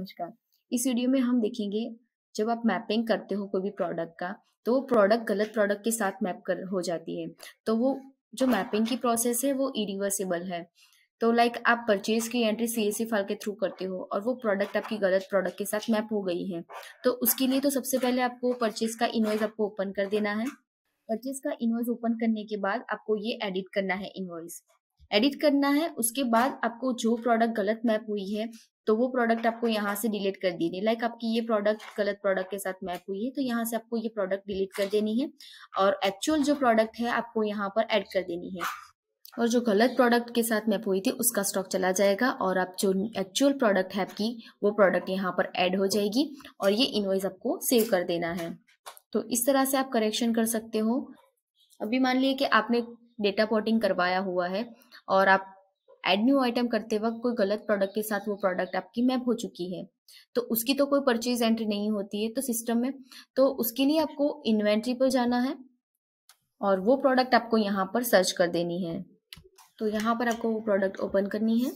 नमस्कार। इस वीडियो में हम देखेंगे जब आप मैपिंग करते हो कोई भी प्रोडक्ट का तो वो प्रोडक्ट गलत प्रोडक्ट के साथ मैप कर हो जाती है। तो वो जो मैपिंग की प्रोसेस है वो इरिवर्सिबल है। तो आप परचेज की एंट्री सीएसवी फाइल के थ्रू करते हो और वो प्रोडक्ट आपकी गलत प्रोडक्ट के साथ मैप हो गई है। तो उसके लिए तो सबसे पहले आपको परचेज का इनवॉइस आपको ओपन कर देना है। परचेज का इनवॉइस ओपन करने के बाद आपको ये एडिट करना है, इनवॉइस एडिट करना है। उसके बाद आपको जो प्रोडक्ट गलत मैप हुई है तो वो प्रोडक्ट आपको यहाँ से डिलीट कर देनी है। आपकी ये प्रोडक्ट गलत प्रोडक्ट के साथ मैप हुई है तो यहाँ से आपको ये प्रोडक्ट डिलीट कर देनी है और एक्चुअल जो प्रोडक्ट है आपको यहाँ पर ऐड कर देनी है। और जो गलत प्रोडक्ट के साथ मैप हुई थी उसका स्टॉक चला जाएगा और आप जो एक्चुअल प्रोडक्ट है आपकी वो प्रोडक्ट यहाँ पर ऐड हो जाएगी और ये इनवॉइस आपको सेव कर देना है। तो इस तरह से आप करेक्शन कर सकते हो। अभी मान लीजिए कि आपने डेटा पोर्टिंग करवाया हुआ है और आप ऐड न्यू आइटम करते वक्त कोई गलत प्रोडक्ट के साथ वो प्रोडक्ट आपकी मैप हो चुकी है तो उसकी तो कोई परचेज एंट्री नहीं होती है तो सिस्टम में। तो उसके लिए आपको इन्वेंट्री पर जाना है और वो प्रोडक्ट आपको यहाँ पर सर्च कर देनी है। तो यहाँ पर आपको वो प्रोडक्ट ओपन करनी है।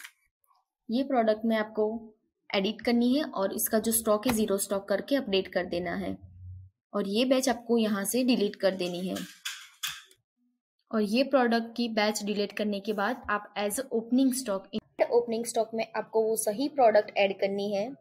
ये प्रोडक्ट में आपको एडिट करनी है और इसका जो स्टॉक है 0 स्टॉक करके अपडेट कर देना है और ये बैच आपको यहाँ से डिलीट कर देनी है। और ये प्रोडक्ट की बैच डिलीट करने के बाद आप एज ओपनिंग स्टॉक में आपको वो सही प्रोडक्ट ऐड करनी है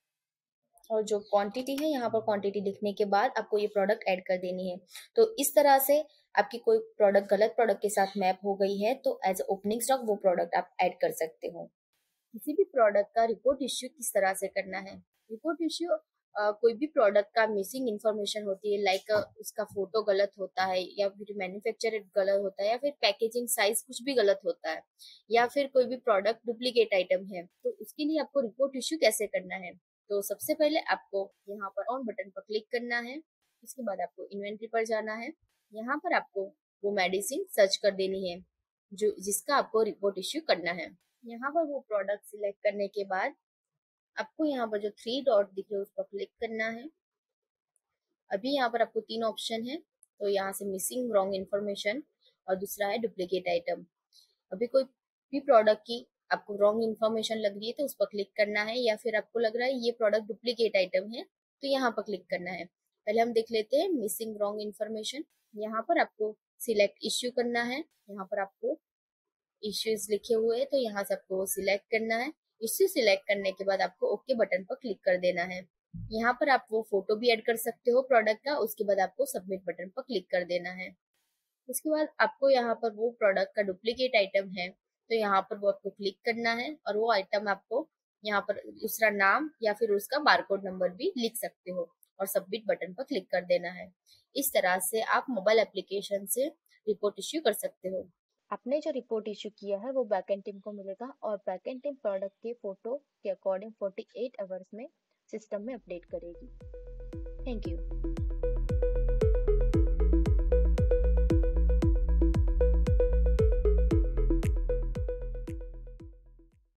और जो क्वांटिटी है यहाँ पर क्वांटिटी लिखने के बाद आपको ये प्रोडक्ट ऐड कर देनी है। तो इस तरह से आपकी कोई प्रोडक्ट गलत प्रोडक्ट के साथ मैप हो गई है तो एज ओपनिंग स्टॉक वो प्रोडक्ट आप ऐड कर सकते हो। किसी भी प्रोडक्ट का रिपोर्ट इश्यू किस तरह से करना है। रिपोर्ट इश्यू कोई भी प्रोडक्ट का मिसिंग इन्फॉर्मेशन होती है, उसका फोटो गलत होता है या फिर मैन्युफैक्चर गलत होता है या फिर पैकेजिंग साइज कुछ भी गलत होता है या फिर कोई भी प्रोडक्ट डुप्लीकेट आइटम है तो उसके लिए आपको रिपोर्ट इश्यू कैसे करना है। तो सबसे पहले आपको यहाँ पर ऑन बटन पर क्लिक करना है। उसके बाद आपको इन्वेंट्री पर जाना है। यहाँ पर आपको वो मेडिसिन सर्च कर देनी है जो जिसका आपको रिपोर्ट इश्यू करना है। यहाँ पर वो प्रोडक्ट सिलेक्ट करने के बाद आपको यहाँ पर जो 3 डॉट दिख रहे हैं उस पर क्लिक करना है। अभी यहाँ पर आपको 3 ऑप्शन है तो यहाँ से मिसिंग रॉन्ग इन्फॉर्मेशन और दूसरा है डुप्लीकेट आइटम। अभी कोई भी प्रोडक्ट की आपको रॉन्ग इन्फॉर्मेशन लग रही है तो उस पर क्लिक करना है या फिर आपको लग रहा है ये प्रोडक्ट डुप्लीकेट आइटम है तो यहाँ पर क्लिक करना है। पहले हम देख लेते हैं मिसिंग रॉन्ग इन्फॉर्मेशन। यहाँ पर आपको सिलेक्ट इश्यू करना है। यहाँ पर आपको इश्यूज लिखे हुए हैं तो यहाँ से आपको सिलेक्ट करना है। इश्यू सिलेक्ट करने के बाद आपको ओके बटन पर क्लिक कर देना है। यहाँ पर आप वो फोटो भी ऐड कर सकते हो प्रोडक्ट का। उसके बाद आपको सबमिट बटन पर क्लिक कर देना है। उसके बाद आपको यहाँ पर वो प्रोडक्ट का डुप्लीकेट आइटम है तो यहाँ पर वो आपको क्लिक करना है और वो आइटम आपको यहाँ पर दूसरा नाम या फिर उसका बारकोड नंबर भी लिख सकते हो और सबमिट बटन पर क्लिक कर देना है। इस तरह से आप मोबाइल एप्लीकेशन से रिपोर्ट इश्यू कर सकते हो। आपने जो रिपोर्ट इश्यू किया है वो बैकएंड टीम को मिलेगा और बैकएंड टीम प्रोडक्ट के फोटो के अकॉर्डिंग 48 आवर्स में सिस्टम में अपडेट करेगी। Thank you.